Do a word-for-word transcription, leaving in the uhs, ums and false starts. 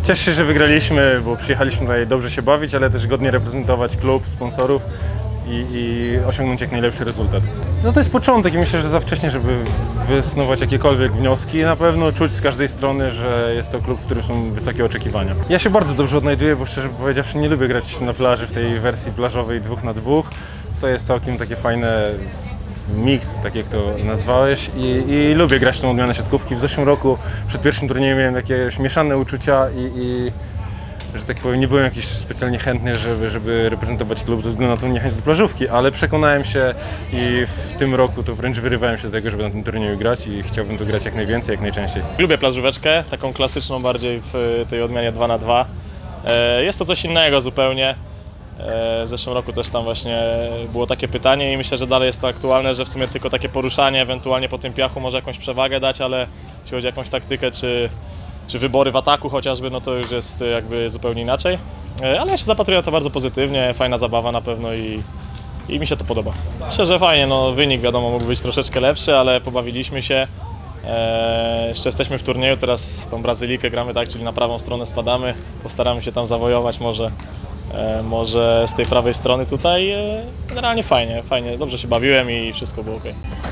Cieszę się, że wygraliśmy, bo przyjechaliśmy tutaj dobrze się bawić, ale też godnie reprezentować klub, sponsorów i, i osiągnąć jak najlepszy rezultat. No to jest początek i myślę, że za wcześnie, żeby wysnuwać jakiekolwiek wnioski. Na pewno czuć z każdej strony, że jest to klub, w którym są wysokie oczekiwania. Ja się bardzo dobrze odnajduję, bo szczerze powiedziawszy nie lubię grać na plaży w tej wersji plażowej dwóch na dwóch. To jest całkiem takie fajne miks, tak jak to nazwałeś, i, i lubię grać w tą odmianę siatkówki. W zeszłym roku przed pierwszym turniejem miałem jakieś mieszane uczucia i, i że tak powiem, nie byłem jakiś specjalnie chętny, żeby, żeby reprezentować klub ze względu na tą niechęć do plażówki, ale przekonałem się i w tym roku to wręcz wyrywałem się do tego, żeby na tym turnieju grać i chciałbym to grać jak najwięcej, jak najczęściej. Lubię plażóweczkę, taką klasyczną bardziej w tej odmianie dwa na dwa. Jest to coś innego zupełnie. W zeszłym roku też tam właśnie było takie pytanie i myślę, że dalej jest to aktualne, że w sumie tylko takie poruszanie, ewentualnie po tym piachu może jakąś przewagę dać, ale jeśli chodzi o jakąś taktykę czy, czy wybory w ataku chociażby, no to już jest jakby zupełnie inaczej. Ale ja się zapatruję to bardzo pozytywnie, fajna zabawa na pewno i, i mi się to podoba. Myślę, że fajnie, no wynik wiadomo mógł być troszeczkę lepszy, ale pobawiliśmy się. Eee, jeszcze jesteśmy w turnieju, teraz tą Brazylijkę gramy tak, czyli na prawą stronę spadamy, postaramy się tam zawojować może. Może z tej prawej strony tutaj generalnie fajnie, fajnie, dobrze się bawiłem i wszystko było ok.